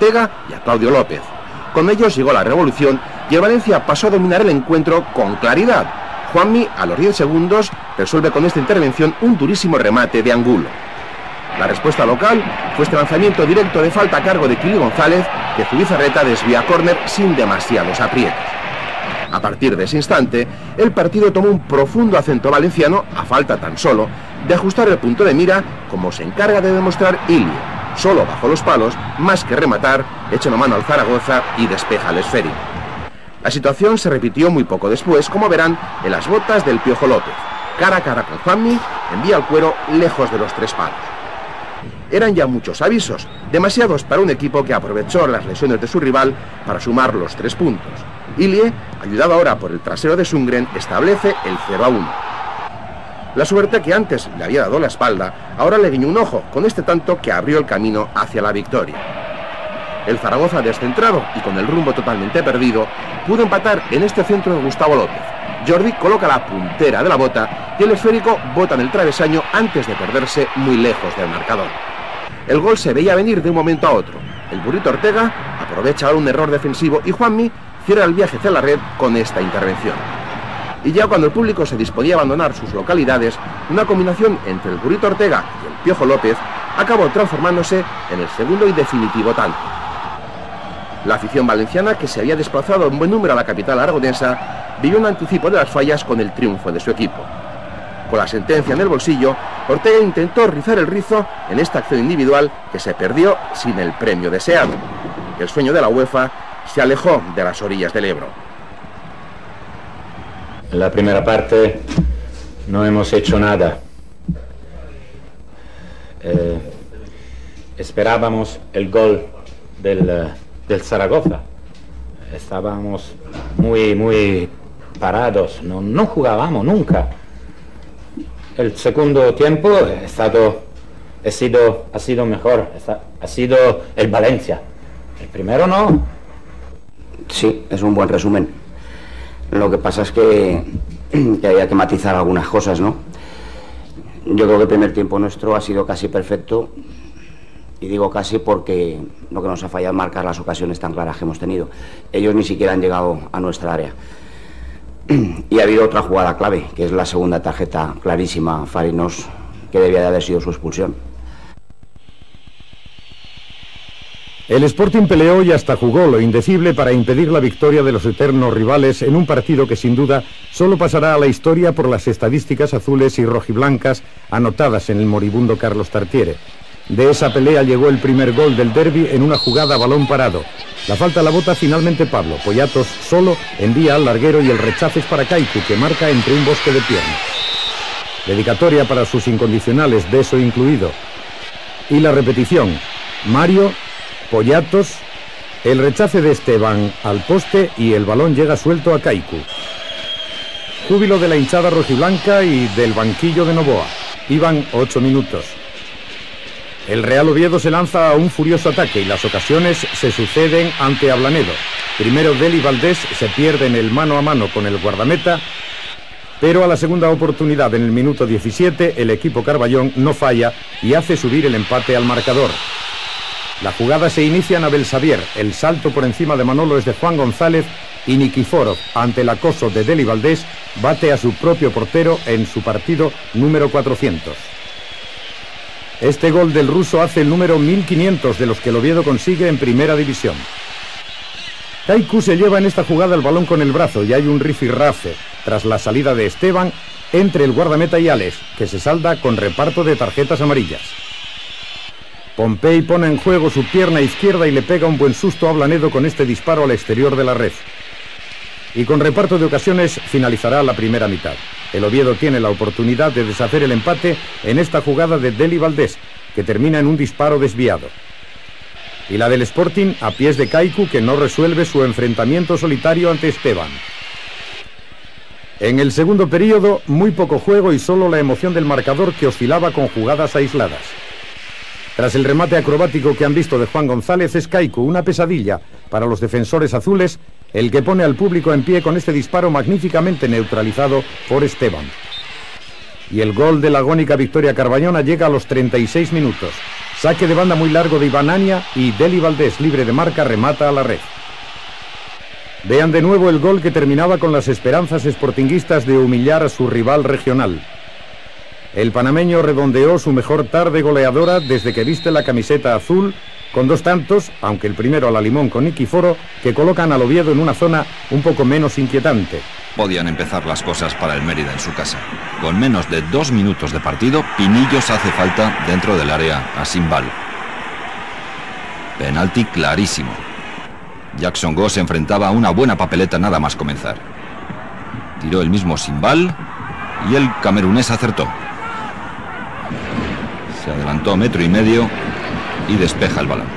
Ortega y a Claudio López. Con ellos llegó la revolución y el Valencia pasó a dominar el encuentro con claridad. Juanmi, a los 10 segundos, resuelve con esta intervención un durísimo remate de Angulo. La respuesta local fue este lanzamiento directo de falta a cargo de Kili González, que Zubizarreta desvía a córner sin demasiados aprietos. A partir de ese instante, el partido tomó un profundo acento valenciano, a falta tan solo de ajustar el punto de mira, como se encarga de demostrar Ilie. Solo bajo los palos, más que rematar, echa una mano al Zaragoza y despeja el esférico. La situación se repitió muy poco después, como verán, en las botas del Piojo López. Cara a cara con Juanmi, envía el cuero lejos de los 3 palos. Eran ya muchos avisos, demasiados para un equipo que aprovechó las lesiones de su rival para sumar los 3 puntos. Ilie, ayudado ahora por el trasero de Sundgren, establece el 0-1. La suerte, que antes le había dado la espalda, ahora le guiñó un ojo con este tanto que abrió el camino hacia la victoria. El Zaragoza, descentrado y con el rumbo totalmente perdido, pudo empatar en este centro de Gustavo López. Jordi coloca la puntera de la bota y el esférico bota en el travesaño antes de perderse muy lejos del marcador. El gol se veía venir de un momento a otro. El burrito Ortega aprovecha ahora un error defensivo y Juanmi cierra el viaje hacia la red con esta intervención. Y ya cuando el público se disponía a abandonar sus localidades, una combinación entre el burrito Ortega y el Piojo López acabó transformándose en el segundo y definitivo tanto. La afición valenciana, que se había desplazado en buen número a la capital aragonesa, vivió un anticipo de las fallas con el triunfo de su equipo. Con la sentencia en el bolsillo, Ortega intentó rizar el rizo en esta acción individual que se perdió sin el premio deseado. El sueño de la UEFA se alejó de las orillas del Ebro. En la primera parte no hemos hecho nada. Esperábamos el gol del Zaragoza. Estábamos muy parados, no jugábamos nunca. El segundo tiempo ha sido mejor, ha sido el Valencia. El primero no. Sí, es un buen resumen. Lo que pasa es que había que matizar algunas cosas, ¿no? Yo creo que el primer tiempo nuestro ha sido casi perfecto. Y digo casi porque lo que nos ha fallado es marcar las ocasiones tan claras que hemos tenido. Ellos ni siquiera han llegado a nuestra área. Y ha habido otra jugada clave, que es la segunda tarjeta clarísima a Fariños, que debía de haber sido su expulsión. El Sporting peleó y hasta jugó lo indecible para impedir la victoria de los eternos rivales en un partido que sin duda solo pasará a la historia por las estadísticas azules y rojiblancas anotadas en el moribundo Carlos Tartiere. De esa pelea llegó el primer gol del derbi en una jugada a balón parado. La falta la bota finalmente Pablo. Poyatos solo envía al larguero y el rechazo es para Kaiku, que marca entre un bosque de piernas. Dedicatoria para sus incondicionales, beso incluido. Y la repetición. Mario, Poyatos, el rechace de Esteban al poste y el balón llega suelto a Kaiku. Júbilo de la hinchada rojiblanca y del banquillo de Novoa. Iban 8 minutos. El Real Oviedo se lanza a un furioso ataque y las ocasiones se suceden ante Ablanedo. Primero Deli Valdés se pierde en el mano a mano con el guardameta, pero a la segunda oportunidad en el minuto 17 el equipo Carballón no falla y hace subir el empate al marcador. La jugada se inicia en Abel Xavier, el salto por encima de Manolo es de Juan González y Nikiforov, ante el acoso de Deli Valdés, bate a su propio portero en su partido número 400. Este gol del ruso hace el número 1500 de los que el Oviedo consigue en primera división. Kaiku se lleva en esta jugada el balón con el brazo y hay un rifirrafe tras la salida de Esteban entre el guardameta y Alex, que se salda con reparto de tarjetas amarillas. Pompey pone en juego su pierna izquierda y le pega un buen susto a Ablanedo con este disparo al exterior de la red. Y con reparto de ocasiones finalizará la primera mitad. El Oviedo tiene la oportunidad de deshacer el empate en esta jugada de Deli Valdés, que termina en un disparo desviado. Y la del Sporting a pies de Kaiku, que no resuelve su enfrentamiento solitario ante Esteban. En el segundo periodo, muy poco juego y solo la emoción del marcador que oscilaba con jugadas aisladas. Tras el remate acrobático que han visto de Juan González, es Kaiku una pesadilla para los defensores azules, el que pone al público en pie con este disparo magníficamente neutralizado por Esteban. Y el gol de la agónica victoria carballona llega a los 36 minutos. Saque de banda muy largo de Iván Ania y Deli Valdés, libre de marca, remata a la red. Vean de nuevo el gol que terminaba con las esperanzas sportinguistas de humillar a su rival regional. El panameño redondeó su mejor tarde goleadora desde que viste la camiseta azul, con 2 tantos, aunque el primero a la limón con Niquiforo, que colocan al Oviedo en una zona un poco menos inquietante. Podían empezar las cosas para el Mérida en su casa. Con menos de 2 minutos de partido, Pinillos hace falta dentro del área a Simbal. Penalti clarísimo. Jackson Go se enfrentaba a una buena papeleta nada más comenzar. Tiró el mismo Simbal y el camerunés acertó. Se adelantó 1,5 metros y despeja el balón.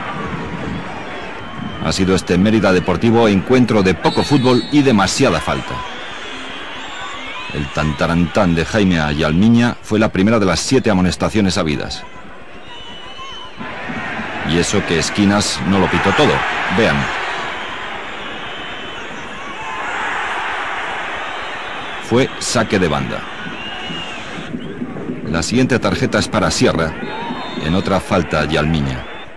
Ha sido este Mérida Deportivo encuentro de poco fútbol y demasiada falta. El tantarantán de Jaime Ayalmiña fue la primera de las 7 amonestaciones habidas. Y eso que Esquinas no lo pitó todo. Vean. Fue saque de banda. La siguiente tarjeta es para Sierra, en otra falta Ayalmiña.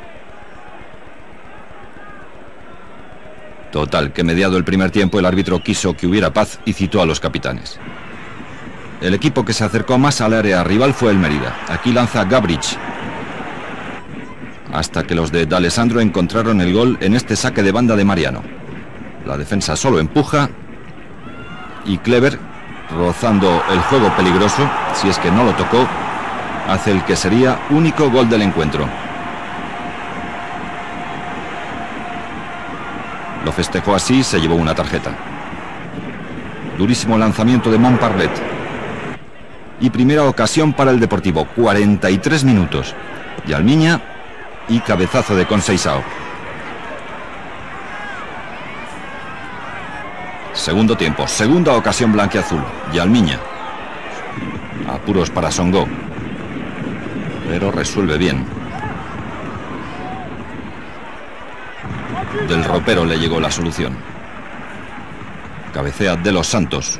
Total, que mediado el primer tiempo el árbitro quiso que hubiera paz y citó a los capitanes. El equipo que se acercó más al área rival fue el Mérida. Aquí lanza Gabrich. Hasta que los de D'Alessandro encontraron el gol en este saque de banda de Mariano. La defensa solo empuja y Clever, rozando el juego peligroso, si es que no lo tocó, hace el que sería único gol del encuentro. Lo festejó así, se llevó una tarjeta. Durísimo lanzamiento de Montparlet. Y primera ocasión para el Deportivo, 43 minutos. Yalmiña y cabezazo de Conceição. Segundo tiempo, segunda ocasión blanquiazul. Yalmiña. Apuros para Songo. Pero resuelve bien. Del Ropero le llegó la solución. Cabecea de los Santos.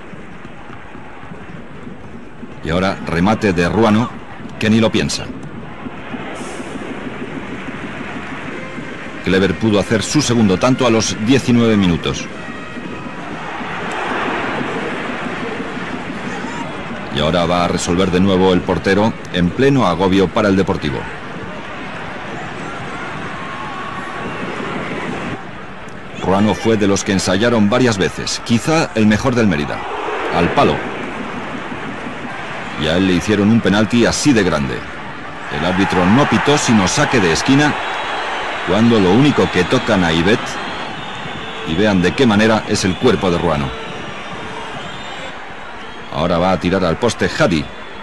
Y ahora remate de Ruano, que ni lo piensa. Clever pudo hacer su segundo tanto a los 19 minutos. Y ahora va a resolver de nuevo el portero en pleno agobio para el Deportivo. Ruano fue de los que ensayaron varias veces, quizá el mejor del Mérida. Al palo. Y a él le hicieron un penalti así de grande. El árbitro no pitó sino saque de esquina, cuando lo único que tocan a Ibet, y vean de qué manera, es el cuerpo de Ruano. Ahora va a tirar al poste Hadi.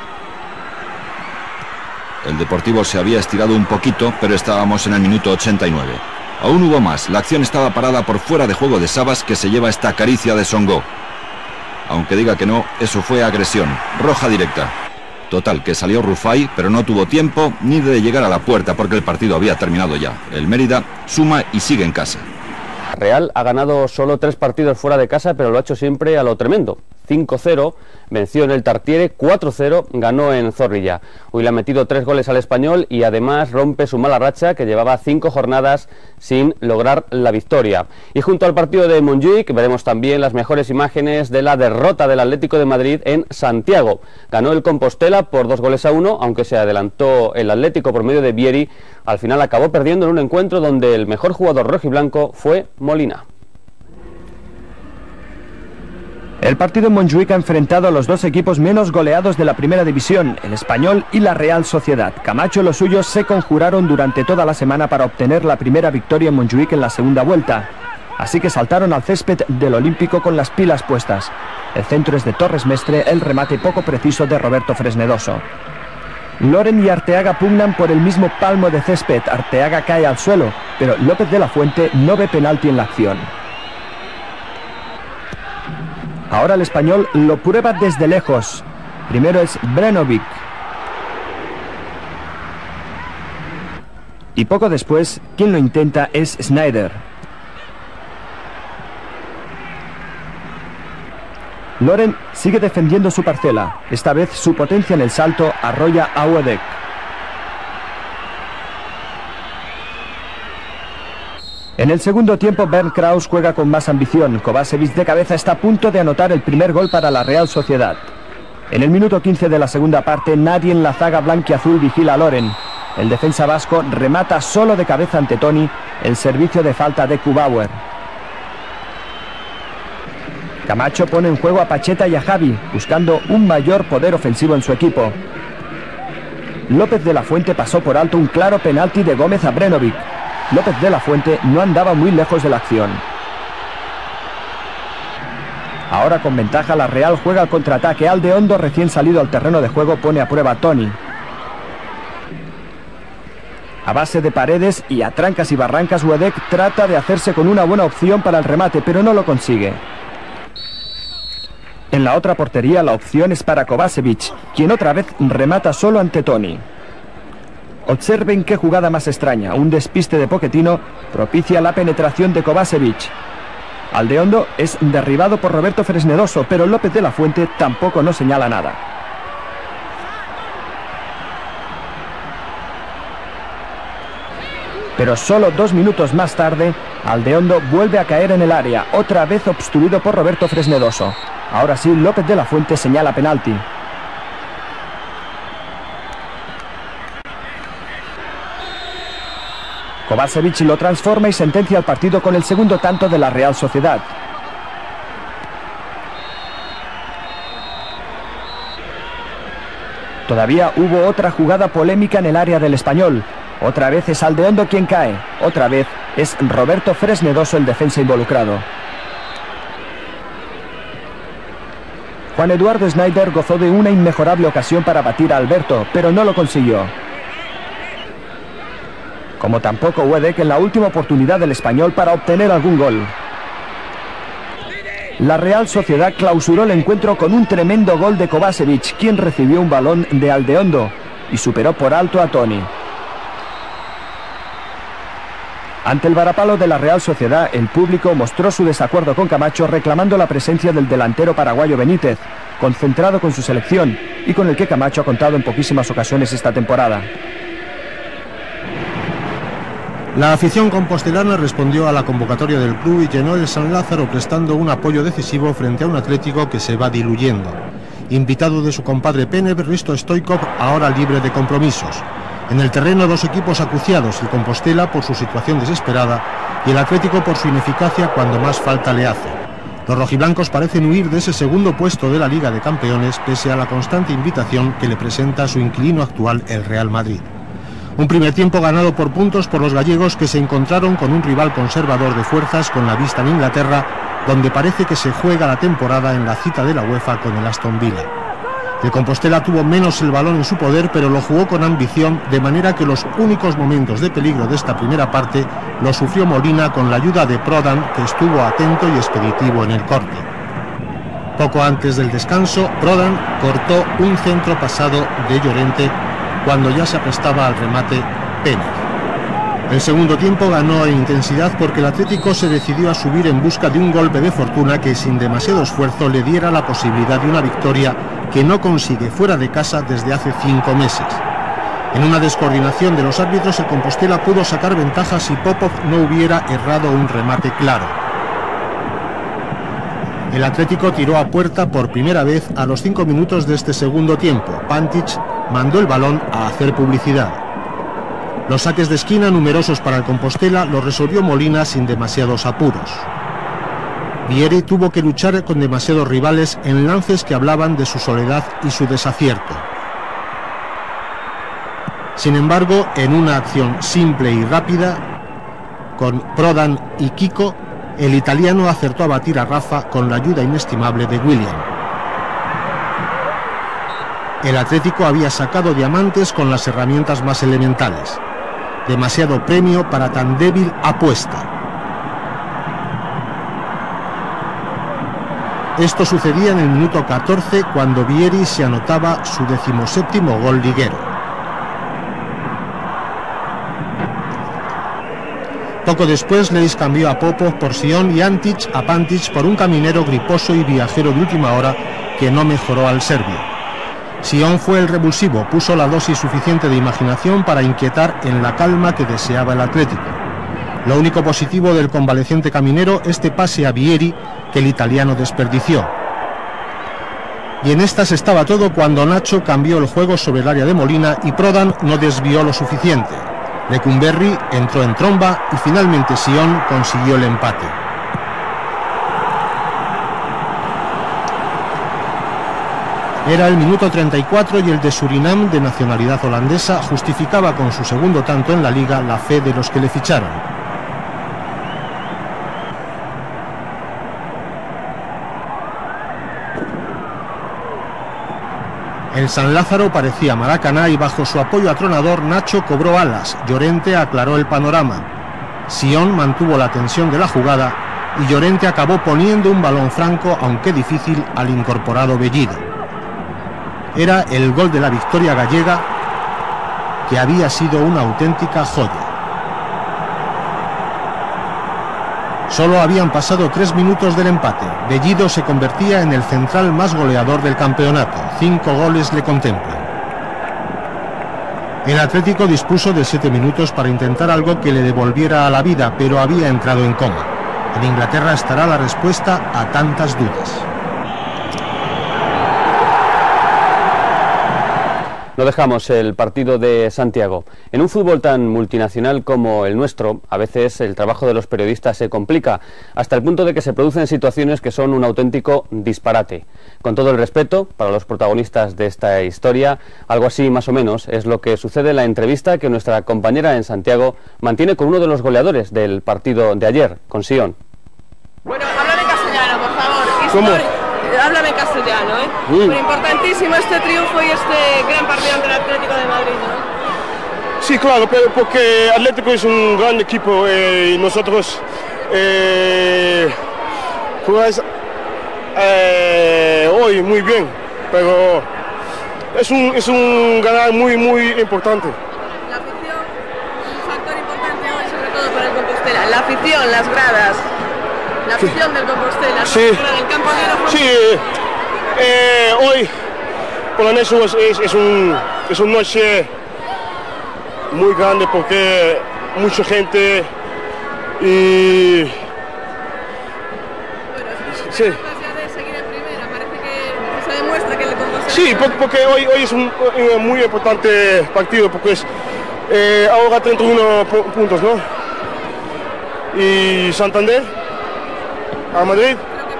El Deportivo se había estirado un poquito, pero estábamos en el minuto 89. Aún hubo más. La acción estaba parada por fuera de juego de Sabas, que se lleva esta caricia de Songo. Aunque diga que no, eso fue agresión. Roja directa. Total, que salió Rufai, pero no tuvo tiempo ni de llegar a la puerta porque el partido había terminado ya. El Mérida suma y sigue en casa. Real ha ganado solo 3 partidos fuera de casa, pero lo ha hecho siempre a lo tremendo. 5-0, venció en el Tartiere, 4-0, ganó en Zorrilla. Hoy le ha metido 3 goles al Español y además rompe su mala racha, que llevaba 5 jornadas sin lograr la victoria. Y junto al partido de Montjuïc veremos también las mejores imágenes de la derrota del Atlético de Madrid en Santiago. Ganó el Compostela por 2-1, aunque se adelantó el Atlético por medio de Vieri. Al final acabó perdiendo en un encuentro donde el mejor jugador rojiblanco fue Molina. El partido en Montjuïc ha enfrentado a los 2 equipos menos goleados de la primera división, el Español y la Real Sociedad. Camacho y los suyos se conjuraron durante toda la semana para obtener la primera victoria en Montjuïc en la segunda vuelta. Así que saltaron al césped del Olímpico con las pilas puestas. El centro es de Torres Mestre, el remate poco preciso de Roberto Fresnedoso. Loren y Arteaga pugnan por el mismo palmo de césped. Arteaga cae al suelo, pero López de la Fuente no ve penalti en la acción. Ahora el Español lo prueba desde lejos. Primero es Brenovic. Y poco después, quien lo intenta es Snyder. Loren sigue defendiendo su parcela. Esta vez su potencia en el salto arrolla a Uedek. En el segundo tiempo, Bernd Kraus juega con más ambición. Kovačević de cabeza está a punto de anotar el primer gol para la Real Sociedad. En el minuto 15 de la segunda parte, nadie en la zaga blanquiazul vigila a Loren. El defensa vasco remata solo de cabeza ante Toni el servicio de falta de Kubauer. Camacho pone en juego a Pacheta y a Javi, buscando un mayor poder ofensivo en su equipo. López de la Fuente pasó por alto un claro penalti de Gómez a Brenovic. López de la Fuente no andaba muy lejos de la acción. Ahora con ventaja la Real juega al contraataque. Aldeondo, recién salido al terreno de juego, pone a prueba a Toni. A base de paredes y a trancas y barrancas, Wedek trata de hacerse con una buena opción para el remate, pero no lo consigue. En la otra portería la opción es para Kovačević, quien otra vez remata solo ante Toni. Observen qué jugada más extraña. Un despiste de Pochettino propicia la penetración de Kovačević. Aldeondo es derribado por Roberto Fresnedoso, pero López de la Fuente tampoco no señala nada. Pero solo 2 minutos más tarde, Aldeondo vuelve a caer en el área, otra vez obstruido por Roberto Fresnedoso. Ahora sí, López de la Fuente señala penalti. Kovačević lo transforma y sentencia el partido con el segundo tanto de la Real Sociedad. Todavía hubo otra jugada polémica en el área del Español. Otra vez es Aldeondo quien cae. Otra vez es Roberto Fresnedoso el defensa involucrado. Juan Eduardo Snyder gozó de una inmejorable ocasión para batir a Alberto, pero no lo consiguió. Como tampoco Wedek en la última oportunidad del Español para obtener algún gol. La Real Sociedad clausuró el encuentro con un tremendo gol de Kovačević, quien recibió un balón de Aldeondo y superó por alto a Toni. Ante el varapalo de la Real Sociedad, el público mostró su desacuerdo con Camacho, reclamando la presencia del delantero paraguayo Benítez, concentrado con su selección y con el que Camacho ha contado en poquísimas ocasiones esta temporada. La afición compostelana respondió a la convocatoria del club y llenó el San Lázaro prestando un apoyo decisivo frente a un Atlético que se va diluyendo. Invitado de su compadre Penev, Risto Stoichkov, ahora libre de compromisos. En el terreno, dos equipos acuciados, el Compostela por su situación desesperada y el Atlético por su ineficacia cuando más falta le hace. Los rojiblancos parecen huir de ese segundo puesto de la Liga de Campeones pese a la constante invitación que le presenta su inquilino actual, el Real Madrid. Un primer tiempo ganado por puntos por los gallegos, que se encontraron con un rival conservador de fuerzas con la vista en Inglaterra, donde parece que se juega la temporada en la cita de la UEFA con el Aston Villa. El Compostela tuvo menos el balón en su poder, pero lo jugó con ambición, de manera que los únicos momentos de peligro de esta primera parte los sufrió Molina con la ayuda de Prodan, que estuvo atento y expeditivo en el corte. Poco antes del descanso, Prodan cortó un centro pasado de Llorente cuando ya se aprestaba al remate Penev. El segundo tiempo ganó en intensidad porque el Atlético se decidió a subir en busca de un golpe de fortuna que sin demasiado esfuerzo le diera la posibilidad de una victoria que no consigue fuera de casa desde hace 5 meses. En una descoordinación de los árbitros, el Compostela pudo sacar ventaja si Popov no hubiera errado un remate claro. El Atlético tiró a puerta por primera vez a los 5 minutos de este segundo tiempo. Pantic mandó el balón a hacer publicidad. Los saques de esquina, numerosos para el Compostela, los resolvió Molina sin demasiados apuros. Vieri tuvo que luchar con demasiados rivales en lances que hablaban de su soledad y su desacierto. Sin embargo, en una acción simple y rápida, con Prodan y Kiko, el italiano acertó a batir a Rafa con la ayuda inestimable de William. El Atlético había sacado diamantes con las herramientas más elementales. Demasiado premio para tan débil apuesta. Esto sucedía en el minuto 14, cuando Vieri se anotaba su 17º gol liguero. Poco después, Leis cambió a Popov por Sion y Antic a Pantic por un caminero griposo y viajero de última hora que no mejoró al serbio. Sion fue el revulsivo, puso la dosis suficiente de imaginación para inquietar en la calma que deseaba el Atlético. Lo único positivo del convaleciente caminero, este pase a Vieri que el italiano desperdició. Y en estas estaba todo cuando Nacho cambió el juego sobre el área de Molina y Prodan no desvió lo suficiente. Lecumberri entró en tromba y finalmente Sion consiguió el empate. Era el minuto 34 y el de Surinam, de nacionalidad holandesa, justificaba con su segundo tanto en la liga la fe de los que le ficharon. El San Lázaro parecía Maracaná y bajo su apoyo atronador Nacho cobró alas, Llorente aclaró el panorama. Sion mantuvo la tensión de la jugada y Llorente acabó poniendo un balón franco, aunque difícil, al incorporado Bellido. Era el gol de la victoria gallega, que había sido una auténtica joya. Solo habían pasado 3 minutos del empate. Bellido se convertía en el central más goleador del campeonato. 5 goles le contemplan. El Atlético dispuso de 7 minutos para intentar algo que le devolviera a la vida, pero había entrado en coma. En Inglaterra estará la respuesta a tantas dudas. No dejamos el partido de Santiago. En un fútbol tan multinacional como el nuestro, a veces el trabajo de los periodistas se complica, hasta el punto de que se producen situaciones que son un auténtico disparate. Con todo el respeto para los protagonistas de esta historia, algo así más o menos es lo que sucede en la entrevista que nuestra compañera en Santiago mantiene con uno de los goleadores del partido de ayer, con Sion. Bueno, háblame castellano, por favor. ¿Cómo? Háblame castellano, ¿eh? Muy importantísimo este triunfo y este gran partido ante el Atlético de Madrid, ¿no? Sí, claro, pero porque Atlético es un gran equipo y nosotros jugamos hoy muy bien, pero es un ganar muy importante. La afición, un factor importante hoy, sobre todo para el Compostela. La afición, las gradas. La afición del Compostela, sí. El campo negro. Sí, hoy por la noche es una noche muy grande porque mucha gente y sí. Se demuestra que el Compostela. Sí, porque hoy es un muy importante partido porque es ahora 31 puntos, ¿no? Y Santander a Madrid.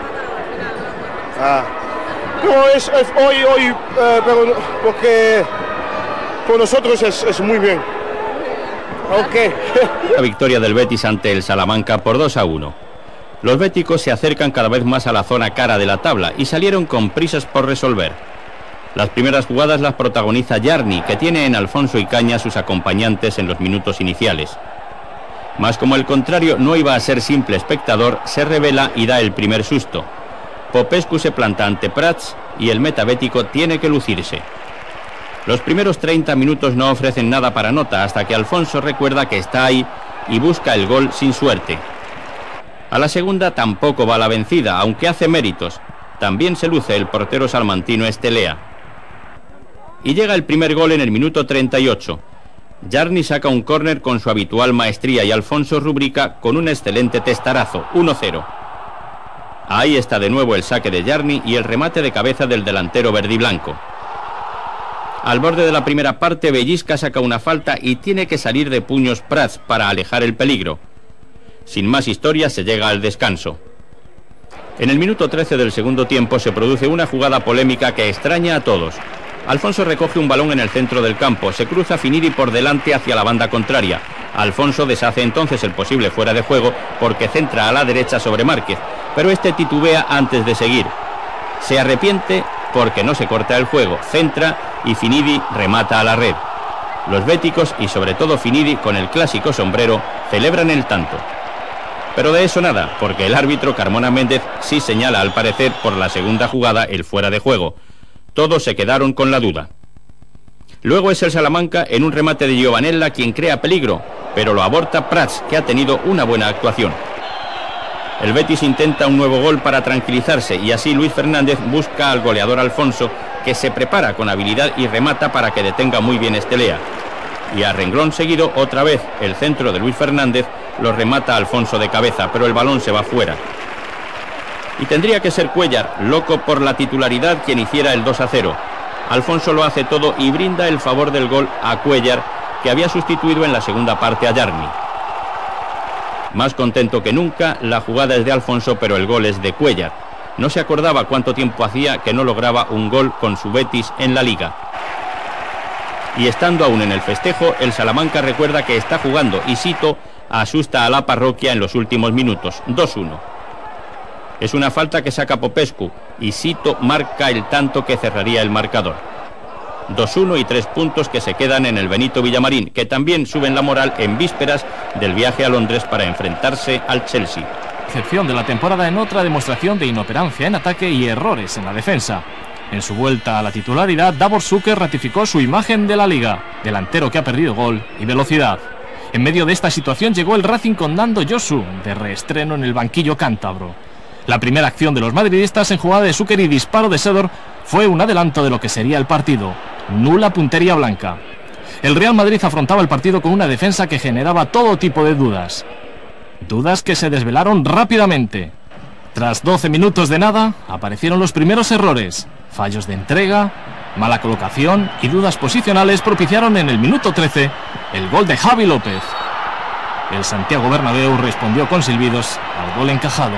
No, es hoy, pero porque por nosotros es muy bien. Okay. La victoria del Betis ante el Salamanca por 2-1. Los béticos se acercan cada vez más a la zona cara de la tabla y salieron con prisas por resolver. Las primeras jugadas las protagoniza Jarni, que tiene en Alfonso y Caña sus acompañantes en los minutos iniciales. Mas como el contrario no iba a ser simple espectador, se revela y da el primer susto. Popescu se planta ante Prats y el metabético tiene que lucirse. Los primeros 30 minutos no ofrecen nada para nota hasta que Alfonso recuerda que está ahí y busca el gol sin suerte. A la segunda tampoco va la vencida, aunque hace méritos. También se luce el portero salmantino Estelea. Y llega el primer gol en el minuto 38. Jarni saca un córner con su habitual maestría y Alfonso rubrica con un excelente testarazo, 1-0. Ahí está de nuevo el saque de Jarni y el remate de cabeza del delantero verdiblanco. Al borde de la primera parte, Bellisca saca una falta y tiene que salir de puños Prats para alejar el peligro. Sin más historias se llega al descanso. En el minuto 13 del segundo tiempo se produce una jugada polémica que extraña a todos. Alfonso recoge un balón en el centro del campo, se cruza Finidi por delante hacia la banda contraria. Alfonso deshace entonces el posible fuera de juego porque centra a la derecha sobre Márquez, pero este titubea antes de seguir. Se arrepiente porque no se corta el juego, centra y Finidi remata a la red. Los béticos y sobre todo Finidi con el clásico sombrero celebran el tanto. Pero de eso nada, porque el árbitro Carmona Méndez sí señala al parecer por la segunda jugada el fuera de juego. Todos se quedaron con la duda. Luego es el Salamanca en un remate de Giovanella quien crea peligro, pero lo aborta Prats, que ha tenido una buena actuación. El Betis intenta un nuevo gol para tranquilizarse y así Luis Fernández busca al goleador Alfonso, que se prepara con habilidad y remata para que detenga muy bien Estelea. Y a renglón seguido otra vez el centro de Luis Fernández lo remata Alfonso de cabeza, pero el balón se va fuera. Y tendría que ser Cuéllar, loco por la titularidad, quien hiciera el 2-0. Alfonso lo hace todo y brinda el favor del gol a Cuéllar, que había sustituido en la segunda parte a Yarni. Más contento que nunca, la jugada es de Alfonso, pero el gol es de Cuéllar. No se acordaba cuánto tiempo hacía que no lograba un gol con su Betis en la Liga. Y estando aún en el festejo, el Salamanca recuerda que está jugando y Sito asusta a la parroquia en los últimos minutos. 2-1. Es una falta que saca Popescu y Sito marca el tanto que cerraría el marcador. 2-1 y 3 puntos que se quedan en el Benito Villamarín, que también suben la moral en vísperas del viaje a Londres para enfrentarse al Chelsea. Excepción de la temporada en otra demostración de inoperancia en ataque y errores en la defensa. En su vuelta a la titularidad, Davor Suker ratificó su imagen de la Liga, delantero que ha perdido gol y velocidad. En medio de esta situación llegó el Racing con Nando Josu, de reestreno en el banquillo cántabro. La primera acción de los madridistas en jugada de Suker y disparo de Sedor fue un adelanto de lo que sería el partido. Nula puntería blanca. El Real Madrid afrontaba el partido con una defensa que generaba todo tipo de dudas. Dudas que se desvelaron rápidamente. Tras 12 minutos de nada, aparecieron los primeros errores. Fallos de entrega, mala colocación y dudas posicionales propiciaron en el minuto 13 el gol de Javi López. El Santiago Bernabéu respondió con silbidos al gol encajado.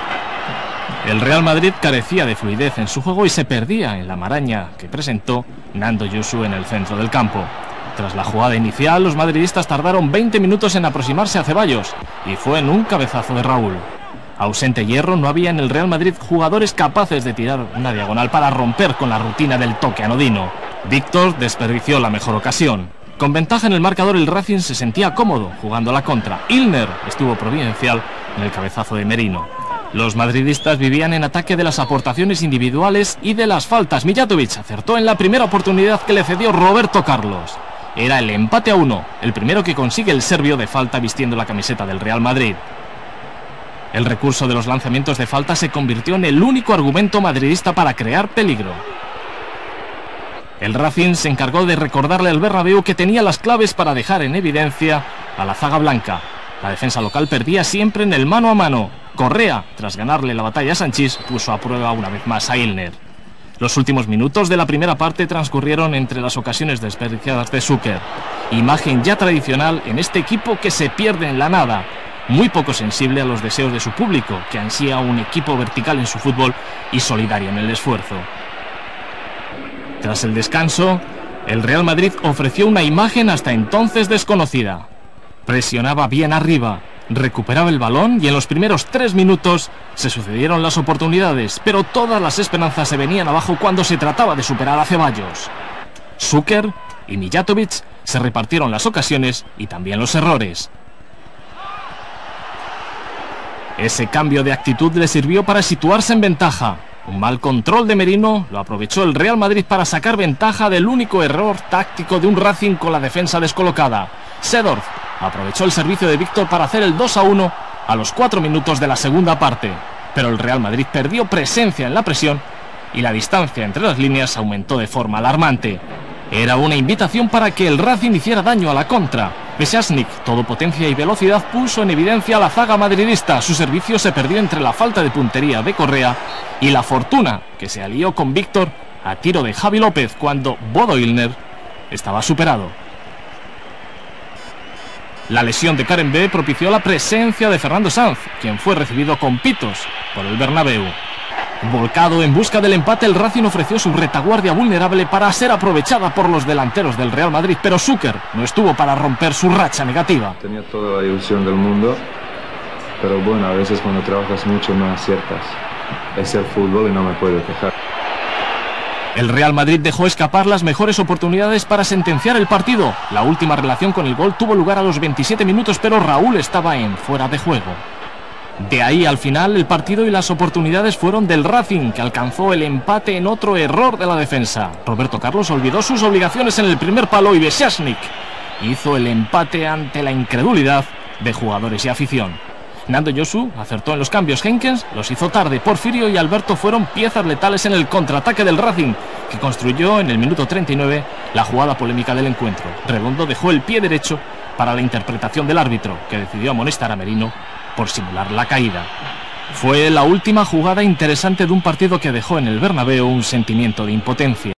El Real Madrid carecía de fluidez en su juego y se perdía en la maraña que presentó Nando Josu en el centro del campo. Tras la jugada inicial, los madridistas tardaron 20 minutos en aproximarse a Ceballos y fue en un cabezazo de Raúl. Ausente Hierro, no había en el Real Madrid jugadores capaces de tirar una diagonal para romper con la rutina del toque anodino. Víctor desperdició la mejor ocasión. Con ventaja en el marcador, el Racing se sentía cómodo jugando la contra. Ilner estuvo providencial en el cabezazo de Merino. Los madridistas vivían en ataque de las aportaciones individuales y de las faltas. Mijatovic acertó en la primera oportunidad que le cedió Roberto Carlos. Era el empate a 1, el primero que consigue el serbio de falta vistiendo la camiseta del Real Madrid. El recurso de los lanzamientos de falta se convirtió en el único argumento madridista para crear peligro. El Racing se encargó de recordarle al Bernabéu que tenía las claves para dejar en evidencia a la zaga blanca. La defensa local perdía siempre en el mano a mano. Correa, tras ganarle la batalla a Sanchís, puso a prueba una vez más a Ilner. Los últimos minutos de la primera parte transcurrieron entre las ocasiones desperdiciadas de Suker. Imagen ya tradicional en este equipo que se pierde en la nada. Muy poco sensible a los deseos de su público, que ansía un equipo vertical en su fútbol y solidario en el esfuerzo. Tras el descanso, el Real Madrid ofreció una imagen hasta entonces desconocida. Presionaba bien arriba, recuperaba el balón y en los primeros 3 minutos se sucedieron las oportunidades, pero todas las esperanzas se venían abajo cuando se trataba de superar a Ceballos. Suker y Mijatovic se repartieron las ocasiones y también los errores. Ese cambio de actitud le sirvió para situarse en ventaja. Un mal control de Merino lo aprovechó el Real Madrid para sacar ventaja del único error táctico de un Racing con la defensa descolocada. Seedorf aprovechó el servicio de Víctor para hacer el 2-1 a los 4 minutos de la segunda parte. Pero el Real Madrid perdió presencia en la presión y la distancia entre las líneas aumentó de forma alarmante. Era una invitación para que el Racing hiciera daño a la contra. Besasnik, todo potencia y velocidad, puso en evidencia a la zaga madridista. Su servicio se perdió entre la falta de puntería de Correa y la fortuna que se alió con Víctor a tiro de Javi López cuando Bodo Illner estaba superado. La lesión de Karen B propició la presencia de Fernando Sanz, quien fue recibido con pitos por el Bernabéu. Volcado en busca del empate, el Racing ofreció su retaguardia vulnerable para ser aprovechada por los delanteros del Real Madrid, pero Suker no estuvo para romper su racha negativa. Tenía toda la ilusión del mundo, pero bueno, a veces cuando trabajas mucho no aciertas. Es el fútbol y no me puedo quejar. El Real Madrid dejó escapar las mejores oportunidades para sentenciar el partido. La última relación con el gol tuvo lugar a los 27 minutos, pero Raúl estaba en fuera de juego. De ahí al final el partido y las oportunidades fueron del Racing, que alcanzó el empate en otro error de la defensa. Roberto Carlos olvidó sus obligaciones en el primer palo y Besasnik hizo el empate ante la incredulidad de jugadores y afición. Nando Josu acertó en los cambios. Henkens los hizo tarde. Porfirio y Alberto fueron piezas letales en el contraataque del Racing, que construyó en el minuto 39 la jugada polémica del encuentro. Redondo dejó el pie derecho para la interpretación del árbitro, que decidió amonestar a Merino por simular la caída. Fue la última jugada interesante de un partido que dejó en el Bernabéu un sentimiento de impotencia.